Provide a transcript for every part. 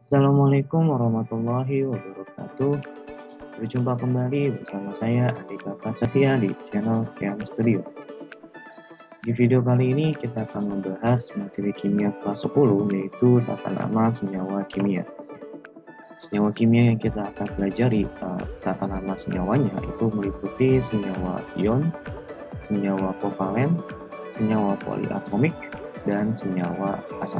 Assalamualaikum warahmatullahi wabarakatuh. Berjumpa kembali bersama saya Andika Prasetya di channel Chem Studio. Di video kali ini kita akan membahas materi kimia kelas 10 yaitu tata nama senyawa kimia. Senyawa kimia yang kita akan pelajari tata nama senyawanya itu meliputi senyawa ion, senyawa kovalen, senyawa poliatomik, dan senyawa asam.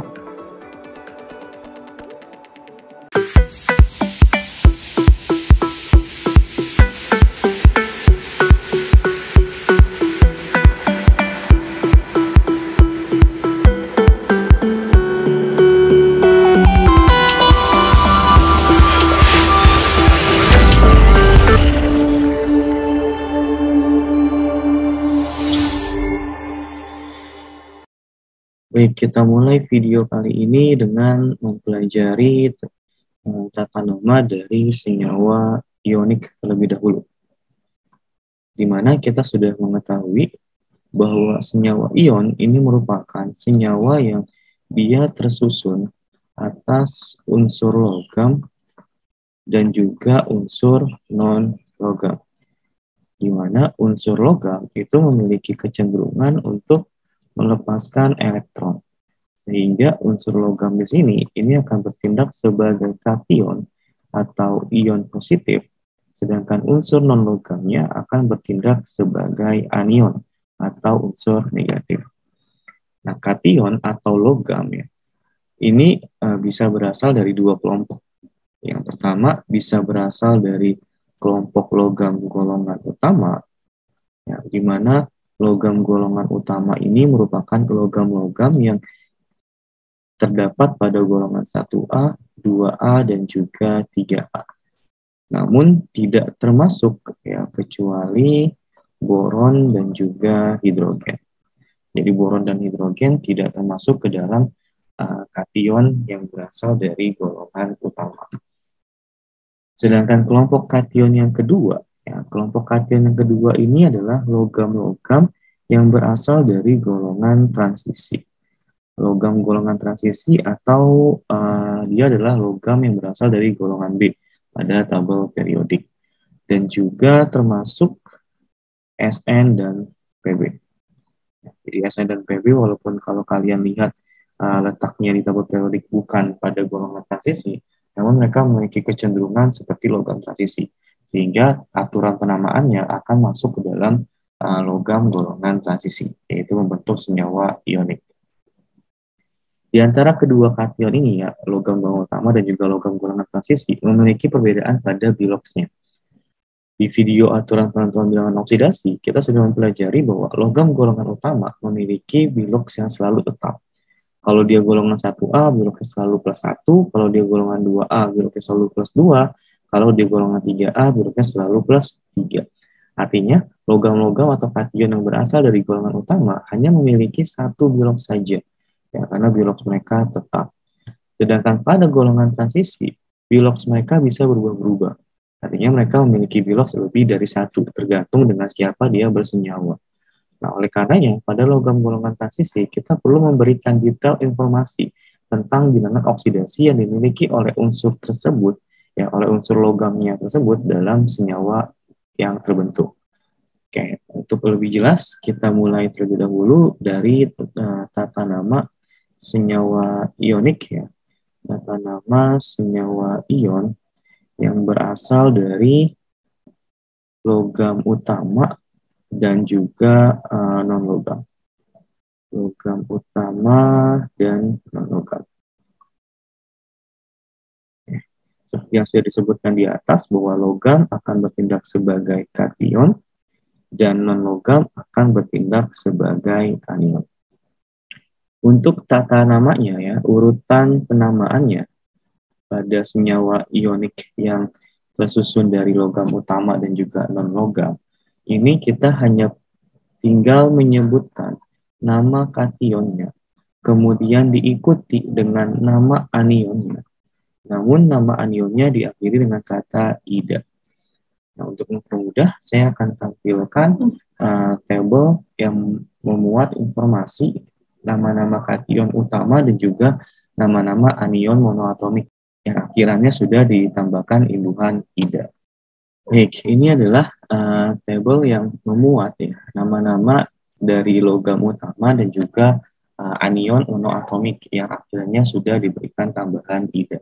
Baik, kita mulai video kali ini dengan mempelajari tata nama dari senyawa ionik terlebih dahulu. Di mana kita sudah mengetahui bahwa senyawa ion ini merupakan senyawa yang dia tersusun atas unsur logam dan juga unsur non-logam. Di mana unsur logam itu memiliki kecenderungan untuk melepaskan elektron. Sehingga unsur logam di sini ini akan bertindak sebagai kation atau ion positif, sedangkan unsur non-logamnya akan bertindak sebagai anion atau unsur negatif. Nah, kation atau logam ya, ini bisa berasal dari dua kelompok. Yang pertama bisa berasal dari kelompok logam golongan utama, ya, di mana logam golongan utama ini merupakan logam-logam yang terdapat pada golongan 1A, 2A, dan juga 3A. Namun tidak termasuk ya kecuali boron dan juga hidrogen. Jadi boron dan hidrogen tidak termasuk ke dalam kation yang berasal dari golongan utama. Sedangkan kelompok kation yang kedua, ya, kelompok kation yang kedua ini adalah logam-logam yang berasal dari golongan transisi. Logam golongan transisi atau dia adalah logam yang berasal dari golongan B pada tabel periodik. Dan juga termasuk Sn dan Pb. Jadi Sn dan Pb walaupun kalau kalian lihat letaknya di tabel periodik bukan pada golongan transisi, namun mereka memiliki kecenderungan seperti logam transisi. Sehingga aturan penamaannya akan masuk ke dalam logam golongan transisi, yaitu membentuk senyawa ionik. Di antara kedua kation ini ya, logam golongan utama dan juga logam golongan transisi memiliki perbedaan pada biloksnya. Di video aturan penentuan bilangan oksidasi, kita sudah mempelajari bahwa logam golongan utama memiliki biloks yang selalu tetap. Kalau dia golongan 1A, biloknya selalu plus 1. Kalau dia golongan 2A, biloknya selalu plus 2. Kalau dia golongan 3A, biloknya selalu plus 3. Artinya, logam-logam atau kation yang berasal dari golongan utama hanya memiliki satu bilok saja. Ya, karena biloks mereka tetap. Sedangkan pada golongan transisi, biloks mereka bisa berubah-ubah. Artinya mereka memiliki biloks lebih dari satu, tergantung dengan siapa dia bersenyawa. Nah, oleh karenanya, pada logam golongan transisi, kita perlu memberikan detail informasi tentang bilangan oksidasi yang dimiliki oleh unsur tersebut, ya, oleh unsur logamnya tersebut dalam senyawa yang terbentuk. Oke, untuk lebih jelas, kita mulai terlebih dahulu dari tata nama senyawa ionik ya. Tata nama senyawa ion yang berasal dari logam utama dan juga non-logam. Logam utama dan non-logam. Seperti yang sudah disebutkan di atas bahwa logam akan bertindak sebagai kation dan non-logam akan bertindak sebagai anion. Untuk tata namanya ya, urutan penamaannya pada senyawa ionik yang tersusun dari logam utama dan juga non-logam, ini kita hanya tinggal menyebutkan nama kationnya, kemudian diikuti dengan nama anionnya. Namun nama anionnya diakhiri dengan kata ida. Nah, untuk mempermudah, saya akan tampilkan tabel yang memuat informasi nama-nama kation utama dan juga nama-nama anion monoatomik yang akhirannya sudah ditambahkan imbuhan ida. Baik, ini adalah tabel yang memuat ya nama-nama dari logam utama dan juga anion monoatomik yang akhirnya sudah diberikan tambahan ida.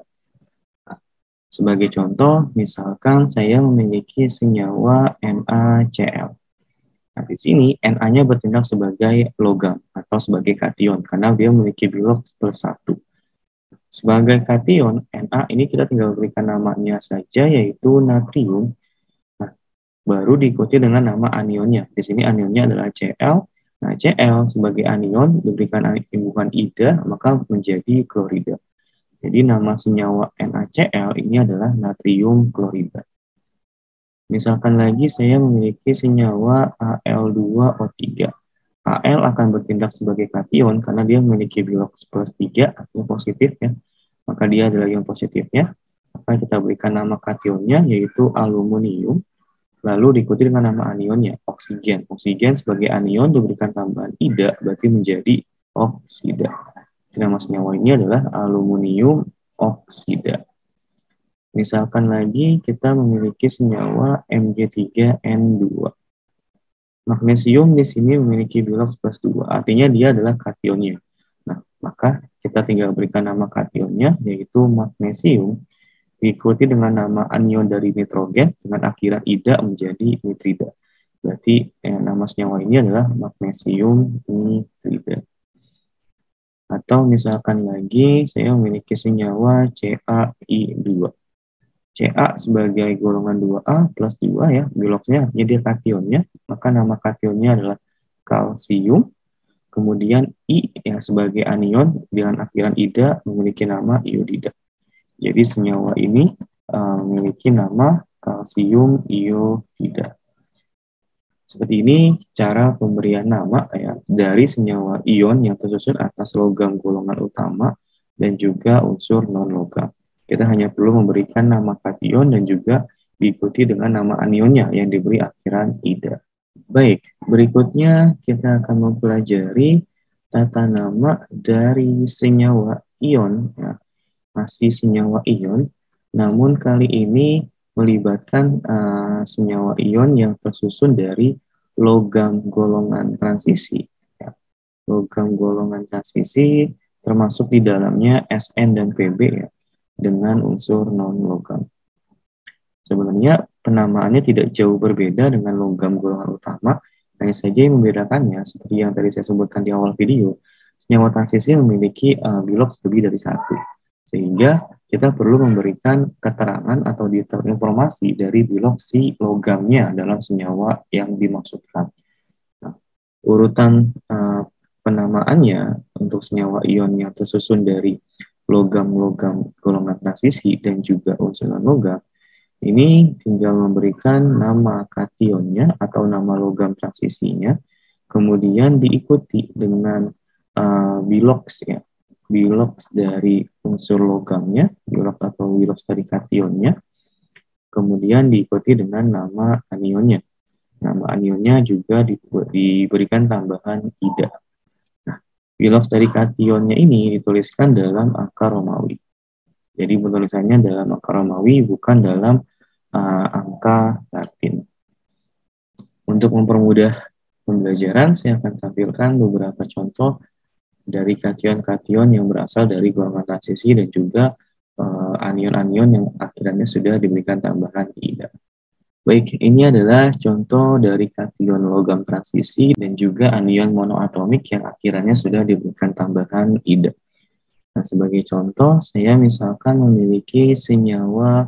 Sebagai contoh, misalkan saya memiliki senyawa NaCl. Nah, di sini Na-nya bertindak sebagai logam atau sebagai kation karena dia memiliki bilog +1. Sebagai kation, Na ini kita tinggal berikan namanya saja yaitu natrium. Nah, baru diikuti dengan nama anionnya. Di sini anionnya adalah Cl. Nah, Cl sebagai anion diberikan imbuhan ida maka menjadi klorida. Jadi nama senyawa NaCl ini adalah natrium klorida. Misalkan lagi saya memiliki senyawa Al2O3. Al akan bertindak sebagai kation karena dia memiliki bilog +3 artinya positif ya. Maka dia adalah ion positifnya. Maka kita berikan nama kationnya yaitu aluminium. Lalu diikuti dengan nama anionnya oksigen. Oksigen sebagai anion diberikan tambahan ida berarti menjadi oksida. Nama senyawa ini adalah aluminium oksida. Misalkan lagi kita memiliki senyawa Mg3N2. Magnesium di sini memiliki bilog +2, artinya dia adalah kationnya. Nah, maka kita tinggal berikan nama kationnya yaitu magnesium diikuti dengan nama anion dari nitrogen dengan akhiran ida menjadi nitrida. Berarti nama senyawa ini adalah magnesium nitrida. Atau misalkan lagi saya memiliki senyawa CaI2. Ca sebagai golongan 2A plus 2 ya, bilognya artinya dia kationnya, maka nama kationnya adalah kalsium. Kemudian I yang sebagai anion dengan akhiran ida memiliki nama iodida. Jadi senyawa ini memiliki nama kalsium iodida. Seperti ini cara pemberian nama ya dari senyawa ion yang tersusun atas logam golongan utama dan juga unsur non-logam. Kita hanya perlu memberikan nama kation dan juga diikuti dengan nama anionnya yang diberi akhiran ida. Baik, berikutnya kita akan mempelajari tata nama dari senyawa ion. Ya, masih senyawa ion, namun kali ini melibatkan senyawa ion yang tersusun dari logam golongan transisi. Ya. Logam golongan transisi termasuk di dalamnya Sn dan Pb ya, dengan unsur non-logam. Sebenarnya penamaannya tidak jauh berbeda dengan logam golongan utama, hanya saja yang membedakannya, seperti yang tadi saya sebutkan di awal video, senyawa transisi memiliki bilog lebih dari 1. Sehingga kita perlu memberikan keterangan atau detail informasi dari bilog si logamnya dalam senyawa yang dimaksudkan. Nah, urutan penamaannya untuk senyawa ion yang tersusun dari logam-logam golongan transisi dan juga unsur non-logam, ini tinggal memberikan nama kationnya atau nama logam transisinya, kemudian diikuti dengan bilogs ya, bilogs dari unsur logamnya, bilog atau bilogs dari kationnya, kemudian diikuti dengan nama anionnya. Nama anionnya juga diberikan tambahan ida. Nah, bilogs dari kationnya ini dituliskan dalam angka Romawi. Jadi penulisannya dalam angka Romawi bukan dalam angka Latin. Untuk mempermudah pembelajaran, saya akan tampilkan beberapa contoh dari kation-kation yang berasal dari golongan transisi dan juga anion-anion yang akhirnya sudah diberikan tambahan ida. Baik, ini adalah contoh dari kation logam transisi dan juga anion monoatomik yang akhirnya sudah diberikan tambahan ida. Nah, sebagai contoh, saya misalkan memiliki senyawa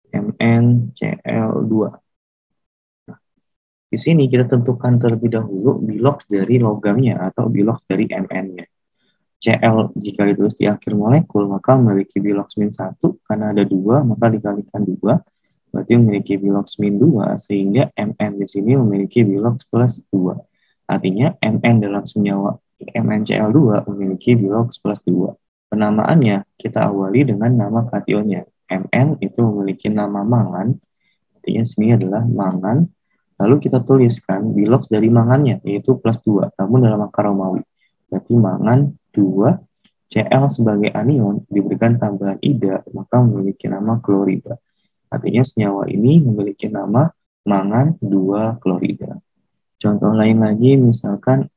MnCl2. Nah, di sini kita tentukan terlebih dahulu bilogs dari logamnya atau bilogs dari Mn-nya. Cl jika ditulis di akhir molekul maka memiliki bilogs -1 karena ada 2 maka dikalikan 2 berarti memiliki bilogs -2 sehingga Mn di sini memiliki bilogs +2. Artinya Mn dalam senyawa MnCl2 memiliki bilogs +2. Penamaannya kita awali dengan nama kationnya. Mn itu memiliki nama mangan, artinya sini adalah mangan. Lalu kita tuliskan bilogs dari mangannya yaitu +2, namun dalam angka Romawi. Berarti mangan 2 Cl sebagai anion diberikan tambahan ida, maka memiliki nama klorida. Artinya senyawa ini memiliki nama mangan 2 klorida. Contoh lain lagi misalkan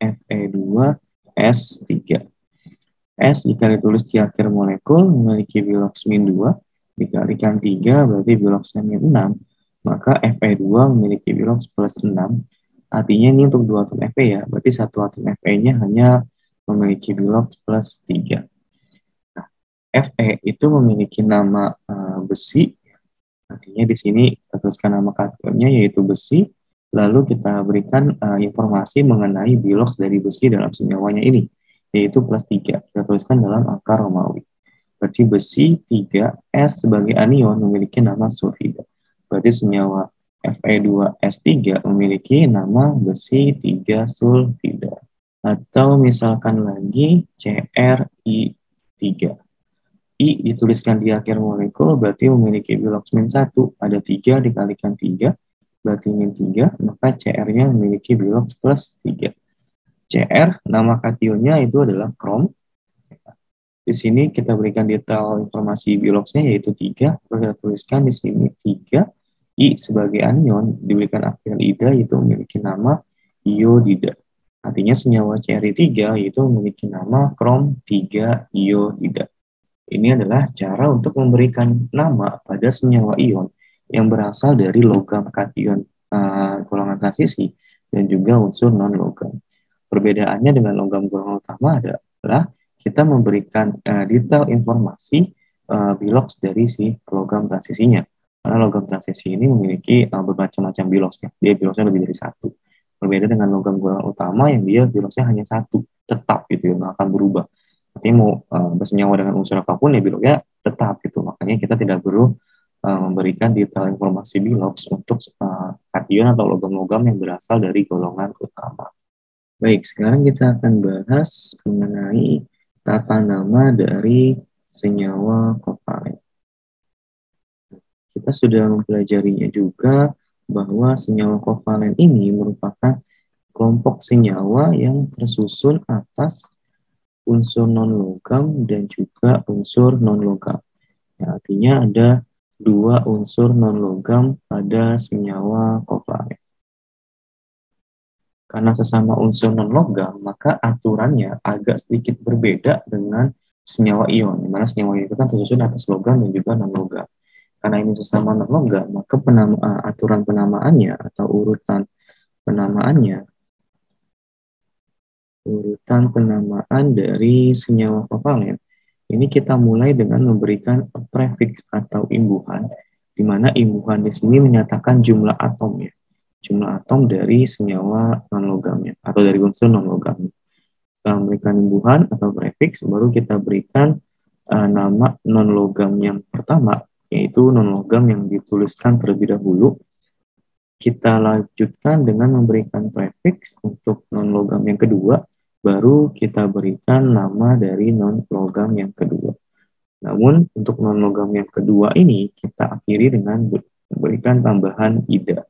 Fe2S3. S jika ditulis di akhir molekul memiliki bilox min 2, dikalikan 3 berarti biloxnya min 6, maka Fe2 memiliki bilox plus 6. Artinya ini untuk 2 atom Fe ya, berarti 1 atom Fe-nya hanya memiliki bilox plus 3. Nah, Fe itu memiliki nama besi, artinya di sini kita tuliskan nama kationnya yaitu besi, lalu kita berikan informasi mengenai bilox dari besi dalam senyawanya ini, yaitu plus 3. Kita tuliskan dalam angka Romawi. Berarti besi 3, S sebagai anion memiliki nama sulfida. Berarti senyawa Fe2S3 memiliki nama besi 3 sulfida. Atau misalkan lagi CrI3. I dituliskan di akhir molekul berarti memiliki bilox min 1. Ada 3 dikalikan 3, berarti min 3, maka Cr-nya memiliki bilox plus 3. Cr, nama kationnya itu adalah krom. Di sini kita berikan detail informasi biloxnya yaitu 3. Kita tuliskan di sini 3. I sebagai anion diberikan akhir ida yaitu memiliki nama iodida. Artinya senyawa Cr3 yaitu memiliki nama krom 3 iodida. Ini adalah cara untuk memberikan nama pada senyawa ion yang berasal dari logam kation golongan transisi dan juga unsur non-logam. Perbedaannya dengan logam golongan utama adalah kita memberikan detail informasi bilox dari si logam transisinya. Karena logam transisi ini memiliki bermacam-macam biloxnya. Dia biloxnya lebih dari 1. Berbeda dengan logam golongan utama yang dia biloxnya hanya 1, tetap gitu ya, nggak akan berubah. Artinya mau bersenyawa dengan unsur apapun ya biloxnya tetap gitu. Makanya kita tidak perlu memberikan detail informasi bilox untuk kation atau logam-logam yang berasal dari golongan utama. Baik, sekarang kita akan bahas mengenai tata nama dari senyawa kovalen. Kita sudah mempelajarinya juga bahwa senyawa kovalen ini merupakan kelompok senyawa yang tersusun atas unsur non-logam dan juga unsur non-logam. Ya, artinya ada 2 unsur non-logam pada senyawa kovalen. Karena sesama unsur non-logam, maka aturannya agak sedikit berbeda dengan senyawa ion, di mana senyawa ion itu kan tersusun atas logam dan juga non-logam. Karena ini sesama non-logam, maka aturan penamaannya atau urutan penamaan dari senyawa kovalen, ini kita mulai dengan memberikan prefix atau imbuhan, di mana imbuhan di sini menyatakan jumlah atomnya. Jumlah atom dari senyawa non-logamnya atau dari unsur non-logamnya. Kita memberikan imbuhan atau prefix, baru kita berikan nama non-logam yang pertama, yaitu non-logam yang dituliskan terlebih dahulu. Kita lanjutkan dengan memberikan prefix untuk non-logam yang kedua, baru kita berikan nama dari non-logam yang kedua. Namun untuk non-logam yang kedua ini kita akhiri dengan memberikan tambahan ida.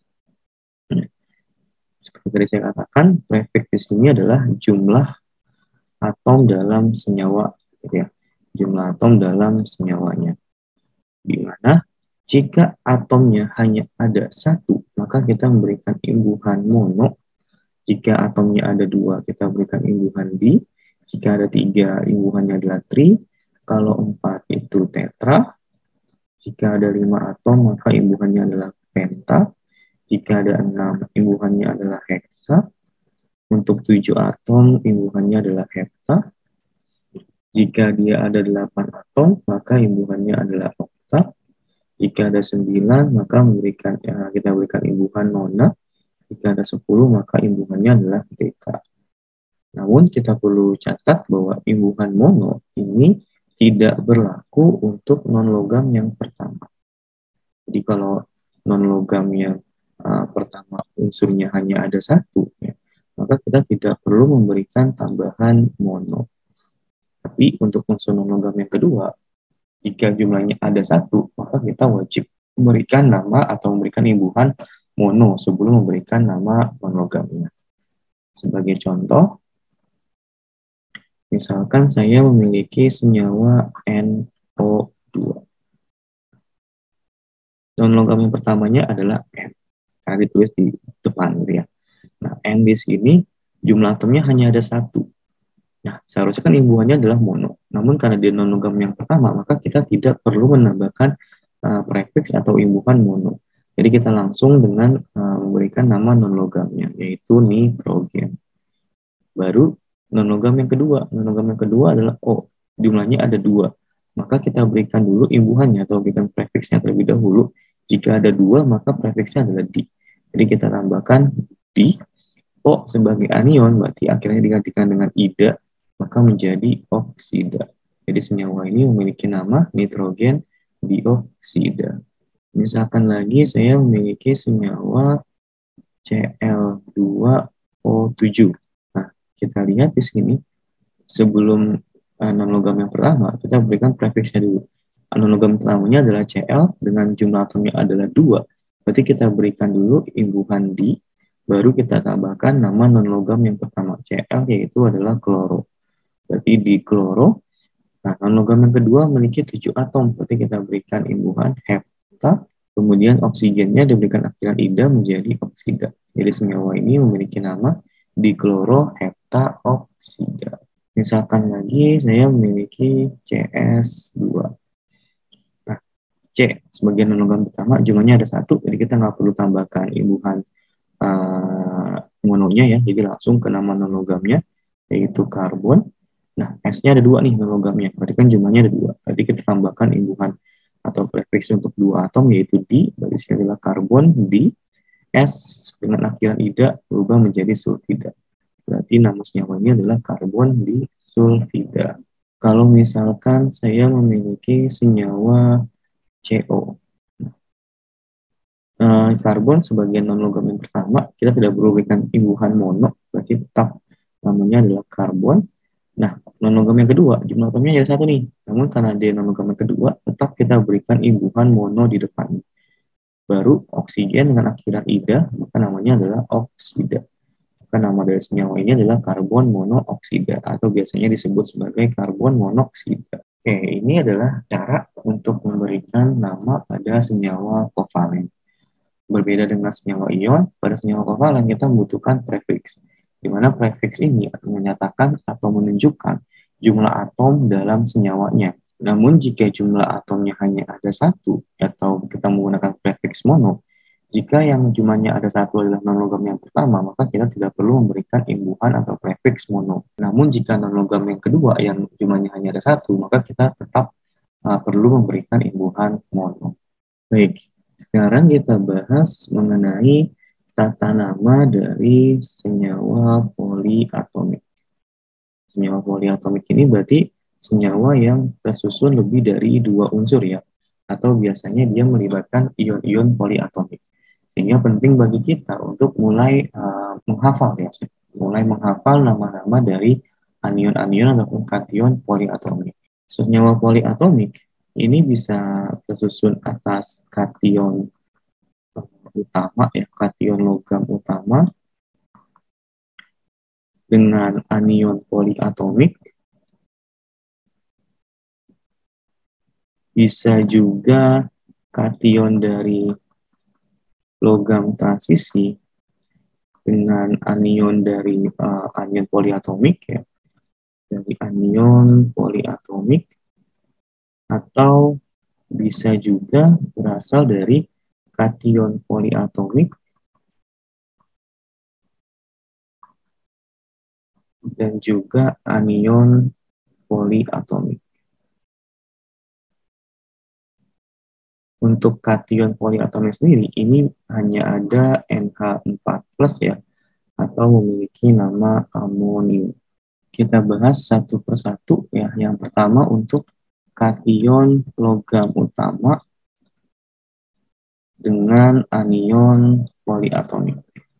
Seperti tadi saya katakan, prefix di sini adalah jumlah atom dalam senyawa, gitu ya. Jumlah atom dalam senyawanya. Di mana jika atomnya hanya ada 1, maka kita memberikan imbuhan mono. Jika atomnya ada 2, kita berikan imbuhan di. Jika ada 3, imbuhannya adalah tri. Kalau 4 itu tetra. Jika ada 5 atom, maka imbuhannya adalah penta. Jika ada 6, imbuhannya adalah heksa. Untuk 7 atom, imbuhannya adalah hepta. Jika dia ada 8 atom, maka imbuhannya adalah okta. Jika ada 9, maka kita berikan imbuhan nona. Jika ada 10, maka imbuhannya adalah deka. Namun, kita perlu catat bahwa imbuhan mono ini tidak berlaku untuk non-logam yang pertama. Jadi, kalau non-logam yang pertama unsurnya hanya ada 1, ya, maka kita tidak perlu memberikan tambahan mono. Tapi untuk unsur non-logam yang kedua, jika jumlahnya ada 1, maka kita wajib memberikan nama atau memberikan imbuhan mono sebelum memberikan nama non-logamnya. Sebagai contoh, Misalkan saya memiliki senyawa NO2. Non-logam yang pertamanya adalah N, karena ditulis di depan gitu ya. Nah, N di sini jumlah atomnya hanya ada satu. Nah, seharusnya kan imbuhannya adalah mono. Namun karena dia non-logam yang pertama, maka kita tidak perlu menambahkan prefix atau imbuhan mono. Jadi kita langsung dengan memberikan nama non-logamnya, yaitu nitrogen. Baru non-logam yang kedua. Non-logam yang kedua adalah O. Jumlahnya ada 2. Maka kita berikan dulu imbuhannya atau berikan prefixnya terlebih dahulu. Jika ada 2, maka prefixnya adalah di. Jadi kita tambahkan di. O sebagai anion, berarti akhirnya digantikan dengan ida, maka menjadi oksida. Jadi senyawa ini memiliki nama nitrogen dioksida. Misalkan lagi saya memiliki senyawa Cl2O7. Nah, kita lihat di sini, sebelum non-logam yang pertama, kita berikan prefixnya dulu. Non-logam pertamanya adalah Cl dengan jumlah atomnya adalah 2. Berarti kita berikan dulu imbuhan di, baru kita tambahkan nama non-logam yang pertama, Cl, yaitu adalah kloro. Berarti di kloro. Nah, non-logam yang kedua memiliki 7 atom, berarti kita berikan imbuhan hepta, kemudian oksigennya diberikan akhiran ida menjadi oksida. Jadi senyawa ini memiliki nama dikloroheptaoksida. Misalkan lagi saya memiliki CS2. Nah, C sebagai non-logam pertama jumlahnya ada 1, jadi kita nggak perlu tambahkan imbuhan mononya ya, jadi langsung ke nama non-logamnya, yaitu karbon. Nah, S-nya ada 2 nih non-logamnya, berarti kan jumlahnya ada 2. Berarti kita tambahkan imbuhan atau prefix untuk 2 atom, yaitu di, berarti sekali adalah karbon, di, S dengan akhiran ida berubah menjadi sulfida. Berarti nama senyawanya adalah karbon disulfida. Kalau misalkan saya memiliki senyawa CO, karbon sebagai non-logam yang pertama, kita tidak perlu berikan imbuhan mono, berarti tetap namanya adalah karbon. Nah, non-logam yang kedua, jumlah atomnya ada 1 nih. Namun karena dia non-logam yang kedua, tetap kita berikan imbuhan mono di depan. Baru oksigen dengan akhiran ida, maka namanya adalah oksida. Maka nama dari senyawa ini adalah karbon monooksida, atau biasanya disebut sebagai karbon monoksida. Oke, ini adalah cara untuk memberikan nama pada senyawa kovalen. Berbeda dengan senyawa ion, pada senyawa kovalen kita membutuhkan prefix, di mana prefix ini menyatakan atau menunjukkan jumlah atom dalam senyawanya. Namun jika jumlah atomnya hanya ada 1, atau kita menggunakan prefix mono, jika yang jumlahnya ada 1 adalah non-logam yang pertama, maka kita tidak perlu memberikan imbuhan atau prefix mono. Namun jika non-logam yang kedua yang jumlahnya hanya ada 1, maka kita tetap perlu memberikan imbuhan mono. Baik, sekarang kita bahas mengenai tata nama dari senyawa poliatomik. Senyawa poliatomik ini berarti senyawa yang tersusun lebih dari 2 unsur ya, atau biasanya dia melibatkan ion-ion poliatomik. Sehingga penting bagi kita untuk mulai menghafal ya, mulai menghafal nama-nama dari anion-anion ataupun kation poliatomik. Senyawa poliatomik ini bisa tersusun atas kation utama ya, kation logam utama dengan anion poliatomik. Bisa juga kation dari logam transisi dengan anion dari anion poliatomik ya, dari anion poliatomik, atau bisa juga berasal dari kation poliatomik dan juga anion poliatomik. Untuk kation poliatomik sendiri, ini hanya ada NH4+ ya, atau memiliki nama amonium. Kita bahas satu persatu ya. Yang pertama untuk kation logam utama dengan anion poliatomik.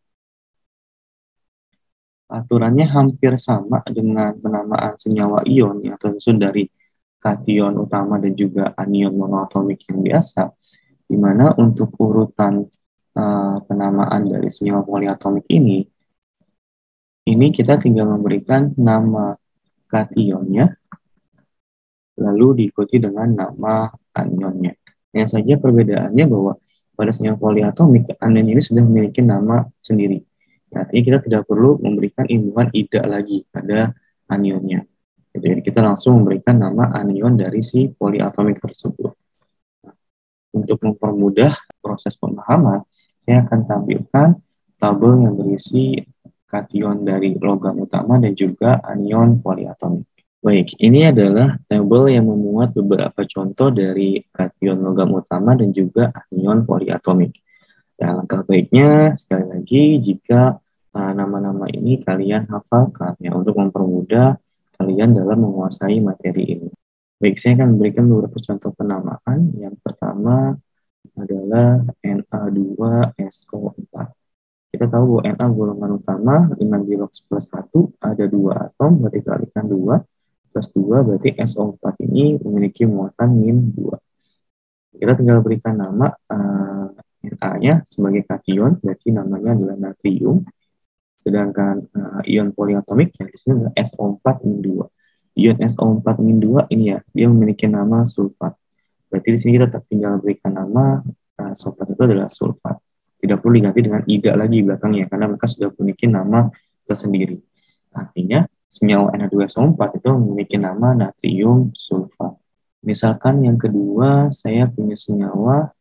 Aturannya hampir sama dengan penamaan senyawa ion yang tersusun dari kation utama dan juga anion monoatomik yang biasa, di mana untuk urutan penamaan dari senyawa poliatomik ini kita tinggal memberikan nama kationnya, lalu diikuti dengan nama anionnya. Yang saja perbedaannya bahwa pada senyawa poliatomik, anion ini sudah memiliki nama sendiri. Artinya kita tidak perlu memberikan imbuhan ida lagi pada anionnya. Jadi kita langsung memberikan nama anion dari si poliatomik tersebut. Untuk mempermudah proses pemahaman, saya akan tampilkan tabel yang berisi kation dari logam utama dan juga anion poliatomik. Baik, ini adalah tabel yang memuat beberapa contoh dari kation logam utama dan juga anion poliatomik. Ya, langkah baiknya sekali lagi jika nama-nama ini kalian hafalkan ya untuk mempermudah kalian dalam menguasai materi ini. Baik, saya akan memberikan beberapa contoh penamaan. Yang pertama adalah Na2SO4. Kita tahu bahwa Na golongan utama dengan bilox plus 1 ada 2 atom, berarti kalikan 2 plus 2, berarti SO4 ini memiliki muatan min 2. Kita tinggal berikan nama Na-nya sebagai kation, berarti namanya adalah natrium. Sedangkan ion poliatomik yang di sini adalah SO4 min 2. Ion SO4-2 ini ya, dia memiliki nama sulfat. Berarti di sini kita tinggal berikan nama sulfat itu adalah sulfat. Tidak perlu diganti dengan ida lagi belakangnya, karena mereka sudah memiliki nama tersendiri. Artinya, senyawa Na2SO4 itu memiliki nama natrium sulfat. Misalkan yang kedua, saya punya senyawa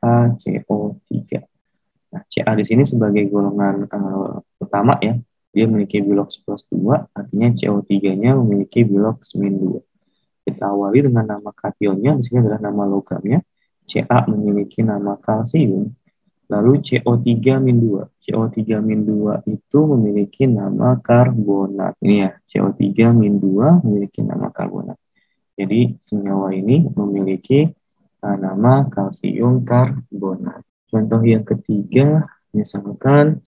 CaCO3. Nah, Ca di sini sebagai golongan utama ya, dia memiliki bilox plus 2, artinya CO3-nya memiliki bilox min 2. Kita awali dengan nama kationnya, di sini adalah nama logamnya. Ca memiliki nama kalsium, lalu CO3 min 2. CO3 min 2 itu memiliki nama karbonat. Ini ya, CO3 min 2 memiliki nama karbonat. Jadi senyawa ini memiliki nama kalsium karbonat. Contoh yang ketiga, misalkan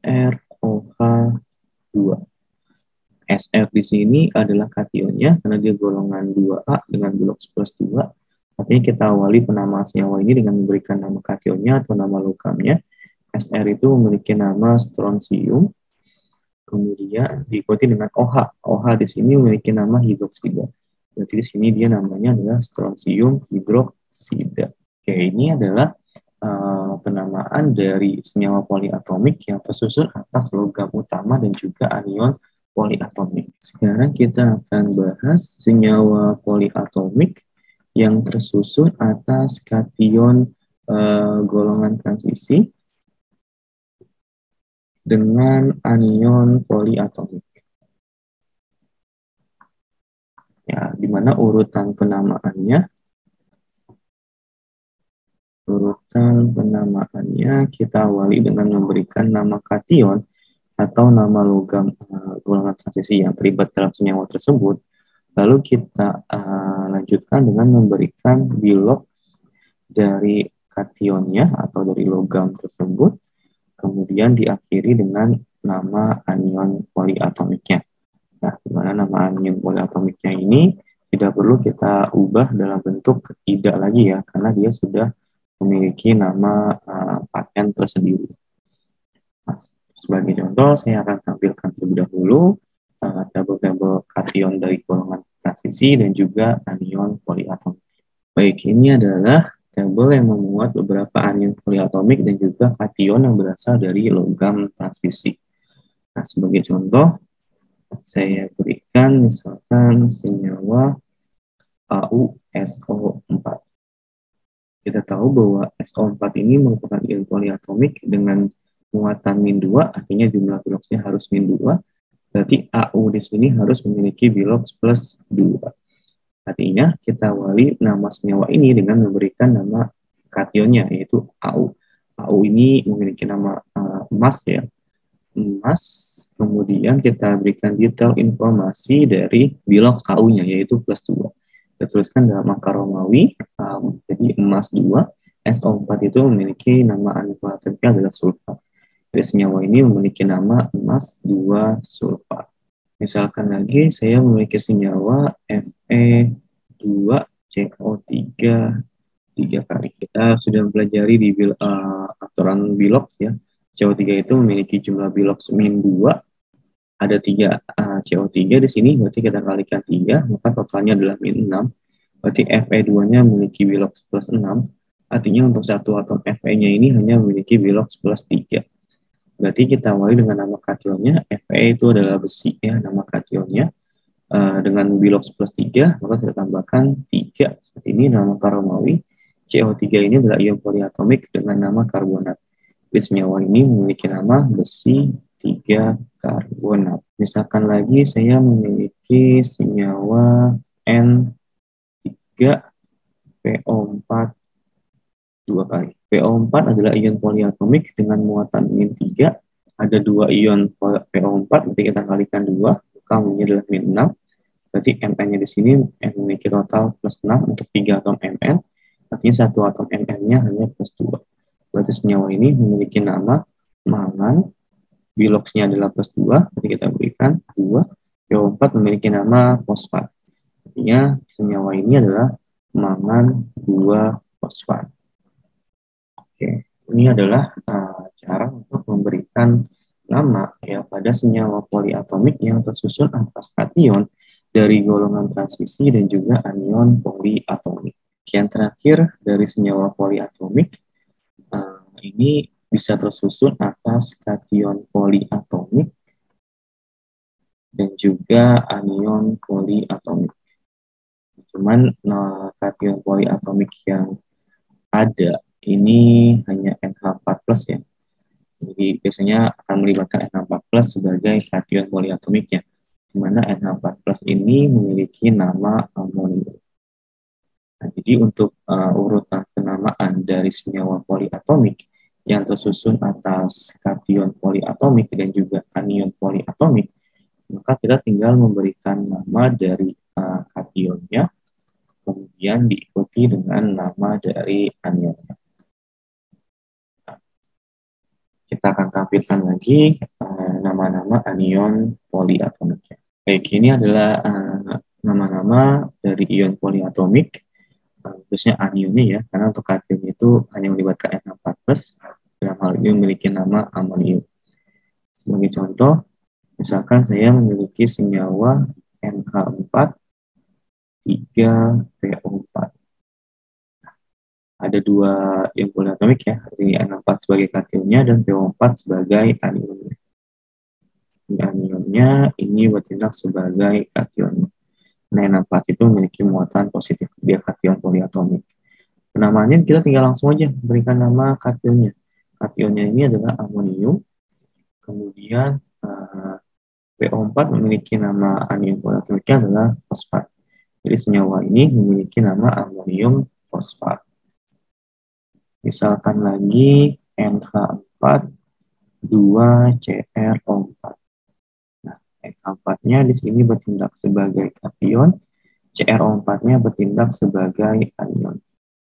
SrOH2. Sr di sini adalah kationnya karena dia golongan 2A dengan bilox plus 2. Artinya kita awali penamaan senyawa ini dengan memberikan nama kationnya atau nama logamnya. Sr itu memiliki nama strontium. Kemudian diikuti dengan OH. OH di sini memiliki nama hidroksida. Berarti di sini dia namanya adalah strontium hidroksida. Oke, ini adalah penamaan dari senyawa poliatomik yang tersusun atas logam utama dan juga anion poliatomik. Sekarang kita akan bahas senyawa poliatomik yang tersusun atas kation golongan transisi dengan anion poliatomik. Ya, di mana urutan penamaannya kita awali dengan memberikan nama kation atau nama logam golongan transisi yang terlibat dalam senyawa tersebut. Lalu kita lanjutkan dengan memberikan bilox dari kationnya atau dari logam tersebut. Kemudian diakhiri dengan nama anion poliatomiknya. Nah, di mana nama anion poliatomiknya ini tidak perlu kita ubah dalam bentuk ida lagi ya, karena dia sudah memiliki nama paten tersendiri. Nah, sebagai contoh, saya akan tampilkan terlebih dahulu tabel-tabel kation dari golongan transisi dan juga anion poliatomik. Baik, ini adalah tabel yang memuat beberapa anion poliatomik dan juga kation yang berasal dari logam transisi. Nah, sebagai contoh, saya berikan misalkan senyawa AuSO4. Kita tahu bahwa SO4 ini merupakan ion poliatomik dengan muatan min 2, artinya jumlah biloxnya harus min 2. Berarti AU di sini harus memiliki bilox plus 2. Artinya kita awali nama senyawa ini dengan memberikan nama kationnya, yaitu AU. AU ini memiliki nama emas ya. Emas, kemudian kita berikan detail informasi dari bilox AU-nya, yaitu plus 2. Kita tuliskan dalam angka Romawi, jadi emas 2, SO4 itu memiliki nama anion adalah sulfat. Jadi senyawa ini memiliki nama emas 2 sulfat. Misalkan lagi saya memiliki senyawa Fe2CO3 3 kali. Kita sudah mempelajari di aturan bilox ya. CO3 itu memiliki jumlah bilox min 2, ada 3 CO3 di sini, berarti kita kalikan 3, maka totalnya adalah min 6. Berarti Fe2-nya memiliki Bilox plus 6. Artinya untuk satu atom Fe-nya ini hanya memiliki Bilox plus 3. Berarti kita awali dengan nama kationnya. Fe itu adalah besi ya, nama kationnya. Dengan Bilox plus 3, maka kita tambahkan 3. Seperti ini nama Romawi. CO3 ini adalah ion poliatomik dengan nama karbonat. Senyawa ini memiliki nama besi 3 karbonat. Misalkan lagi saya memiliki senyawa N3PO4 2 kali. PO4 adalah ion poliatomik dengan muatan min 3. Ada 2 ion PO4, berarti kita kalikan 2, maka minnya adalah min 6. Berarti Mn-nya di sini memiliki total plus 6 untuk 3 atom Mn. Artinya satu atom Mn-nya hanya plus 2. Berarti senyawa ini memiliki nama mangan. Biloxnya adalah plus 2, berarti kita berikan 2. PO4 memiliki nama fosfat. Artinya senyawa ini adalah mangan 2 fosfat. Oke, ini adalah cara untuk memberikan nama ya pada senyawa poliatomik yang tersusun atas kation dari golongan transisi dan juga anion poliatomik. Yang terakhir dari senyawa poliatomik ini bisa tersusun atas kation poliatomik dan juga anion poliatomik. Cuman kation poliatomik yang ada ini hanya NH4+ ya. Jadi biasanya akan melibatkan NH4+ sebagai kation poliatomiknya, di mana NH4+ ini memiliki nama amonium. Nah, jadi untuk urutan penamaan dari senyawa poliatomik yang tersusun atas kation poliatomik dan juga anion poliatomik, maka kita tinggal memberikan nama dari kationnya, kemudian diikuti dengan nama dari anionnya. Nah, kita akan tampilkan lagi nama-nama anion poliatomiknya. Baik, ini adalah nama-nama dari ion poliatomik. Khususnya anionnya ya, karena untuk kation itu hanya melibatkan NH4+, dalam hal ini memiliki nama amonium. Sebagai contoh, misalkan saya memiliki senyawa NH4 3PO4. Ada 2 ion poliatomik ya, ini NH4 sebagai kationnya dan PO4 sebagai anionnya. Anionnya ini bertindak sebagai kationnya. Nah, NH4 itu memiliki muatan positif, dia kation poliatomik. Penamaannya kita tinggal langsung aja berikan nama kationnya. Kationnya ini adalah amonium. Kemudian PO4 memiliki nama anion poliatomiknya adalah fosfat. Jadi senyawa ini memiliki nama amonium fosfat. Misalkan lagi NH4 2CrO4. Nah, NH4-nya di sini bertindak sebagai kation, CrO4-nya bertindak sebagai anion.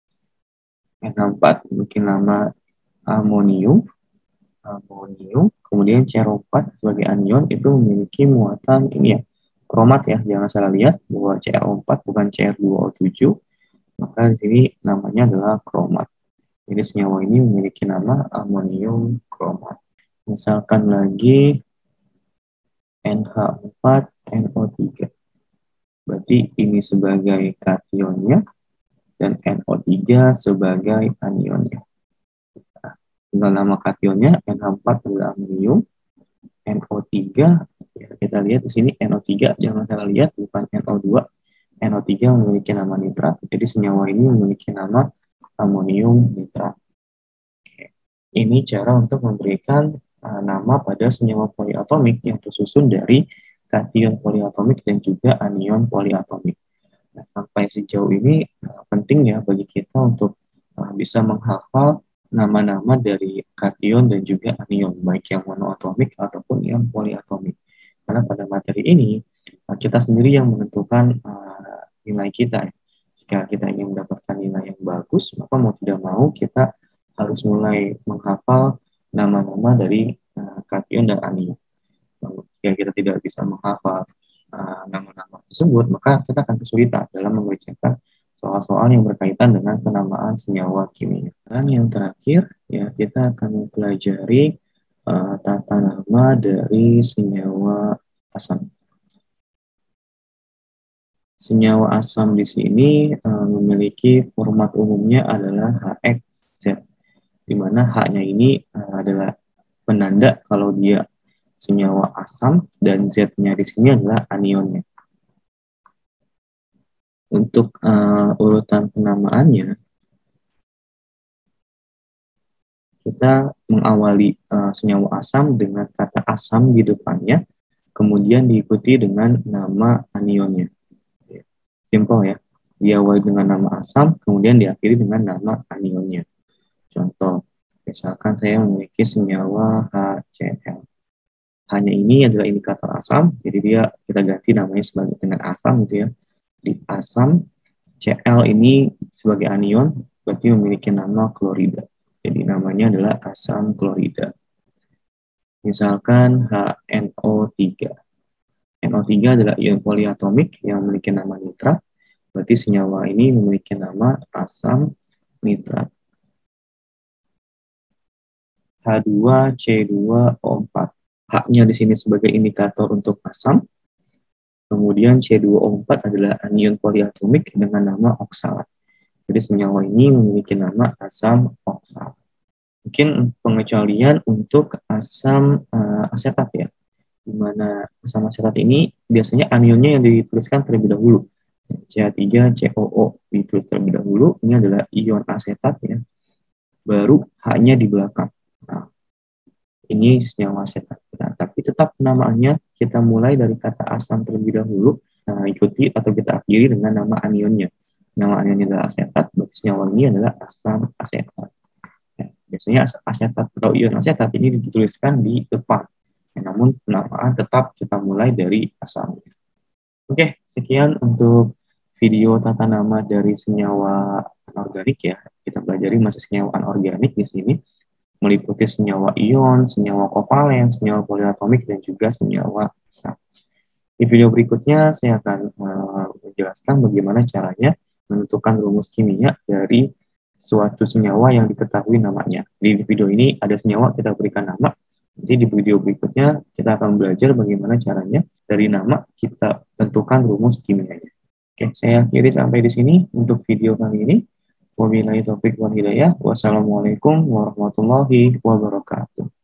NH4 memiliki nama amonium, kemudian CrO4 sebagai anion itu memiliki muatan ini ya, kromat ya, jangan salah lihat bahwa CrO4 bukan Cr2O7, maka di sini namanya adalah kromat. Jadi senyawa ini memiliki nama amonium kromat. Misalkan lagi NH4NO3. Berarti ini sebagai kationnya dan NO3 sebagai anionnya. Nah, tinggal nama kationnya NH4 adalah amonium, NO3 ya, kita lihat di sini NO3 jangan salah lihat bukan NO2. NO3 memiliki nama nitrat. Jadi senyawa ini memiliki nama amonium nitrat. Oke. Ini cara untuk memberikan nama pada senyawa poliatomik yang tersusun dari kation poliatomik dan juga anion poliatomik. Nah, sampai sejauh ini penting ya bagi kita untuk bisa menghafal nama-nama dari kation dan juga anion, baik yang monoatomik ataupun yang poliatomik. Karena pada materi ini kita sendiri yang menentukan nilai kita. Jika kita ingin mendapatkan nilai yang bagus, maka mau tidak mau kita harus mulai menghafal nama-nama dari kation dan anion. Jika kita tidak bisa menghafal nama-nama tersebut, maka kita akan kesulitan dalam mengerjakan soal-soal yang berkaitan dengan penamaan senyawa kimia. Dan yang terakhir, ya kita akan mempelajari tata nama dari senyawa asam. Senyawa asam di sini memiliki format umumnya adalah HX, di mana H-nya ini adalah penanda kalau dia senyawa asam dan Z-nya di sini adalah anionnya. Untuk urutan penamaannya, kita mengawali senyawa asam dengan kata asam di depannya, kemudian diikuti dengan nama anionnya. Simple ya, diawali dengan nama asam, kemudian diakhiri dengan nama anionnya. Contoh, misalkan saya memiliki senyawa HCl. Hanya ini adalah indikator asam, jadi kita ganti namanya sebagai dengan asam gitu ya. Di asam, Cl ini sebagai anion, berarti memiliki nama klorida. Jadi namanya adalah asam klorida. Misalkan HNO3. NO3 adalah ion poliatomik yang memiliki nama nitrat, berarti senyawa ini memiliki nama asam nitrat. H2C2O4. H-nya di sini sebagai indikator untuk asam. Kemudian C2O4 adalah anion poliatomik dengan nama oksalat. Jadi senyawa ini memiliki nama asam oksalat. Mungkin pengecualian untuk asam asetat ya, di mana asam asetat ini biasanya anionnya yang dituliskan terlebih dahulu. CH3COO ditulis terlebih dahulu, ini adalah ion asetat ya, baru H-nya di belakang. Nah, ini senyawa asetat. Nah, tapi tetap penamaannya kita mulai dari kata asam terlebih dahulu, ikuti atau kita akhiri dengan nama anionnya. Nama anionnya adalah asetat, berarti senyawa ini adalah asam asetat. Biasanya asetat atau ion asetat ini dituliskan di depan. Namun penamaan tetap kita mulai dari asam. Oke, sekian untuk video tata nama dari senyawa anorganik ya. Kita pelajari masih senyawa anorganik di sini, meliputi senyawa ion, senyawa kovalen, senyawa poliatomik, dan juga senyawa asam. Di video berikutnya saya akan menjelaskan bagaimana caranya menentukan rumus kimia dari suatu senyawa yang diketahui namanya. Di video ini ada senyawa kita berikan nama. Nanti di video berikutnya kita akan belajar bagaimana caranya dari nama kita tentukan rumus kimianya. Oke, saya akhiri sampai di sini untuk video kali ini. Wabillahi taufiq wal hidayah. Wassalamualaikum warahmatullahi wabarakatuh.